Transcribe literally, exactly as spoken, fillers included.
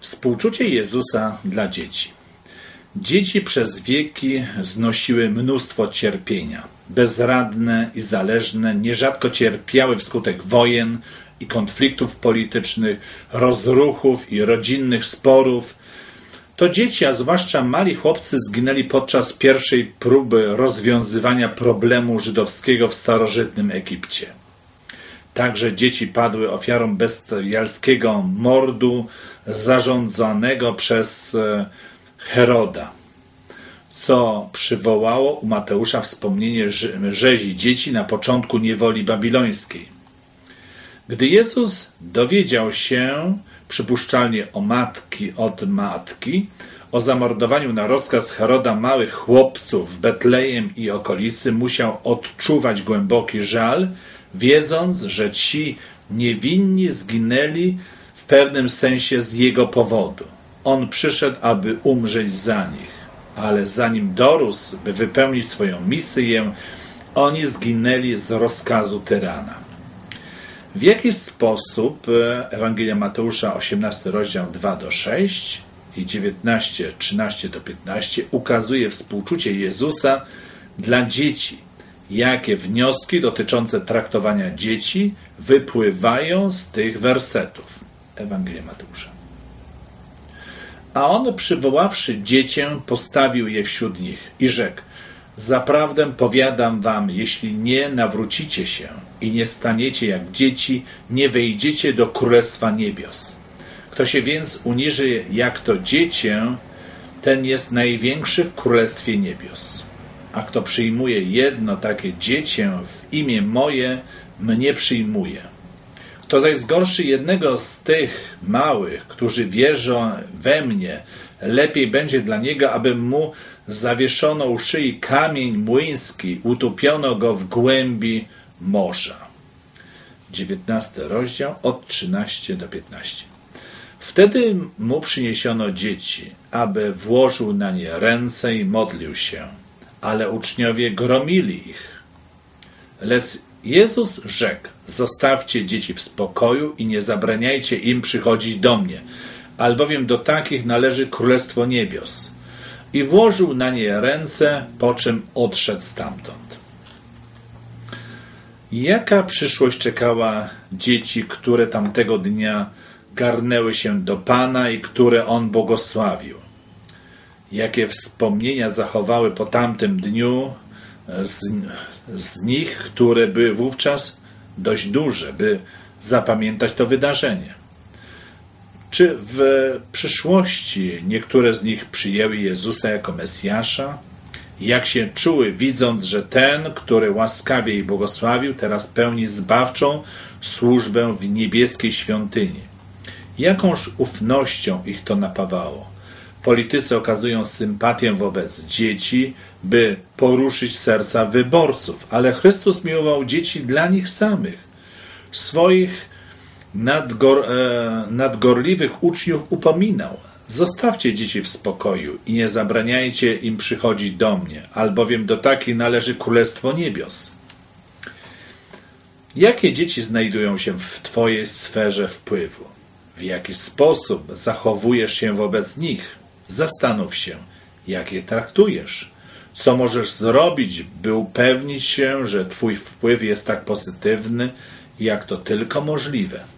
Współczucie Jezusa dla dzieci. Dzieci przez wieki znosiły mnóstwo cierpienia. Bezradne i zależne, nierzadko cierpiały wskutek wojen i konfliktów politycznych, rozruchów i rodzinnych sporów. To dzieci, a zwłaszcza mali chłopcy, zginęli podczas pierwszej próby rozwiązywania problemu żydowskiego w starożytnym Egipcie. Także dzieci padły ofiarą bestialskiego mordu zarządzanego przez Heroda, co przywołało u Mateusza wspomnienie rzezi dzieci na początku niewoli babilońskiej. Gdy Jezus dowiedział się, przypuszczalnie o matki, od matki, o zamordowaniu na rozkaz Heroda małych chłopców w Betlejem i okolicy, musiał odczuwać głęboki żal, wiedząc, że ci niewinni zginęli w pewnym sensie z jego powodu. On przyszedł, aby umrzeć za nich, ale zanim dorósł, by wypełnić swoją misję, oni zginęli z rozkazu tyrana. W jakiś sposób Ewangelia Mateusza, osiemnasty rozdział, dwa do sześciu i dziewiętnaście, trzynaście do piętnastu ukazuje współczucie Jezusa dla dzieci. Jakie wnioski dotyczące traktowania dzieci wypływają z tych wersetów Ewangelia Mateusza. A on, przywoławszy dziecię, postawił je wśród nich i rzekł: zaprawdę powiadam wam, jeśli nie nawrócicie się i nie staniecie jak dzieci, nie wejdziecie do Królestwa Niebios. Kto się więc uniży jak to dziecię, ten jest największy w Królestwie Niebios. A kto przyjmuje jedno takie dziecię w imię moje, mnie przyjmuje. Kto zaś zgorszy jednego z tych małych, którzy wierzą we mnie, lepiej będzie dla niego, aby mu zawieszono u szyi kamień młyński, utopiono go w głębi morza. dziewiętnasty rozdział, od trzynastego do piętnastego. Wtedy mu przyniesiono dzieci, aby włożył na nie ręce i modlił się, ale uczniowie gromili ich. Lecz Jezus rzekł: zostawcie dzieci w spokoju i nie zabraniajcie im przychodzić do mnie, albowiem do takich należy Królestwo Niebios. I włożył na nie ręce, po czym odszedł stamtąd. Jaka przyszłość czekała dzieci, które tamtego dnia garnęły się do Pana i które On błogosławił? Jakie wspomnienia zachowały po tamtym dniu z, z nich, które były wówczas dość duże, by zapamiętać to wydarzenie? Czy w przyszłości niektóre z nich przyjęły Jezusa jako Mesjasza? Jak się czuły, widząc, że ten, który łaskawie ich błogosławił, teraz pełni zbawczą służbę w niebieskiej świątyni? Jakąż ufnością ich to napawało? Politycy okazują sympatię wobec dzieci, by poruszyć serca wyborców, ale Chrystus miłował dzieci dla nich samych. Swoich nadgor, e, nadgorliwych uczniów upominał: zostawcie dzieci w spokoju i nie zabraniajcie im przychodzić do mnie, albowiem do takich należy Królestwo Niebios. Jakie dzieci znajdują się w Twojej sferze wpływu? W jaki sposób zachowujesz się wobec nich? Zastanów się, jak je traktujesz. Co możesz zrobić, by upewnić się, że Twój wpływ jest tak pozytywny, jak to tylko możliwe?